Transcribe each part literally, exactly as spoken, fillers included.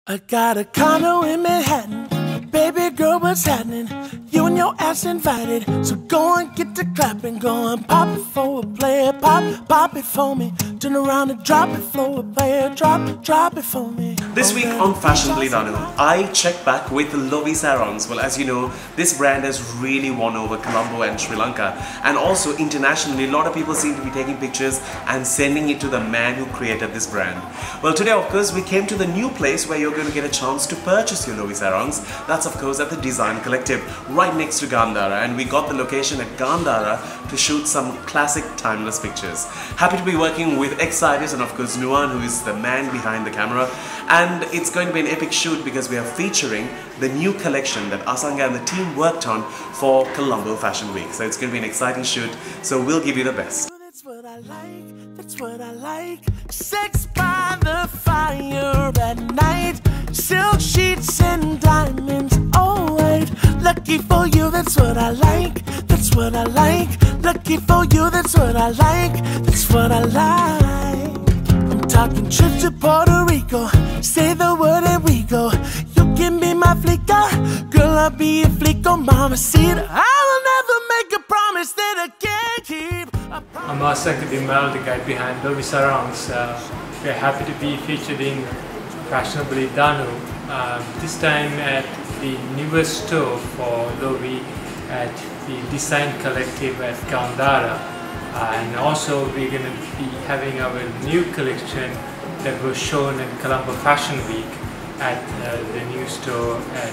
I got a condo in Manhattan. Baby girl, what's happening? You and your ass invited. So go and get the clapping going. Pop it for a player. Pop, pop it for me. Turn around and drop it for a player. Drop, drop it for me. This week on Fashionably Danu, I check back with Loewe Sarongs. Well, as you know, this brand has really won over Colombo and Sri Lanka. And also internationally, a lot of people seem to be taking pictures and sending it to the man who created this brand. Well, today, of course, we came to the new place where you're going to get a chance to purchase your Loewe Sarongs. That's, of course, at the Design Collective, right next to Gandhara. And we got the location at Gandhara to shoot some classic, timeless pictures. Happy to be working with Excited and, of course, Nuwan, who is the man behind the camera. And it's going to be an epic shoot because we are featuring the new collection that Asanga and the team worked on for Colombo Fashion Week. So it's going to be an exciting shoot. So we'll give you the best. That's what I like, that's what I like. Sex by the fire at night. Silk sheets and diamonds, all white. Lucky for you, that's what I like. That's what I like. Lucky for you, that's what I like. That's what I like. I'm talking trips to Puerto Rico. Say the word and we go. You can be my flicker. Girl, I'll be a flicker, mama. See it. I will never make a promise that I can't keep. I'm Asanga, the melody guy behind Loewe Sarongs. Uh, we're happy to be featured in Fashionably Danu. Uh, this time at the newest store for Loewe at the Design Collective at Gandhara. Uh, and also we're going to be having our new collection that was shown in Colombo Fashion Week at uh, the new store at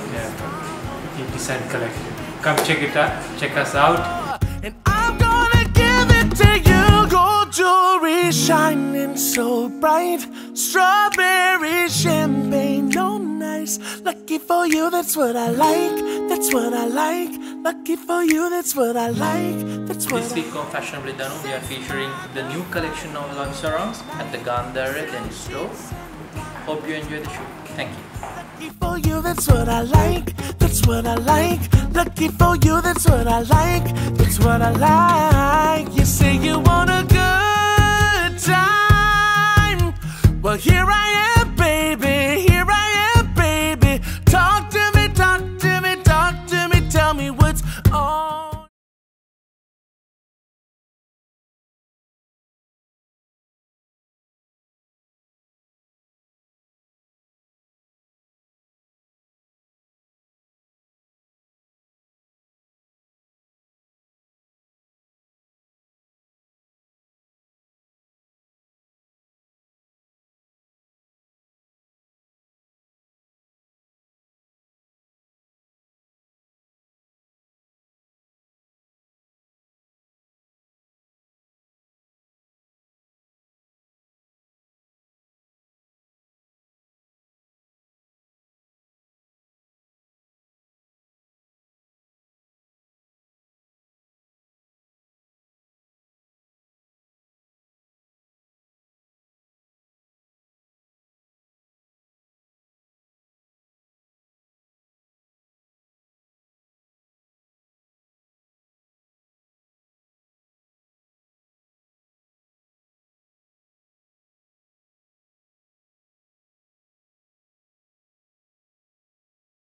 uh, the Design Collective. Come check it out, check us out. And I'm gonna give it to you. Gold jewelry shining so bright. Strawberry champagne, no nice. Lucky for you, that's what I like. That's what I like. Lucky for you, that's what I like. That's what This week on Fashionably Danu, we are featuring the new collection of Loewe Sarongs at the Gandhara the new store. Hope you enjoy the show. Thank you. Lucky for you, that's what I like. That's what I like. Lucky for you, that's what I like. That's what I like. You say you want a good time. Well, here I am, baby.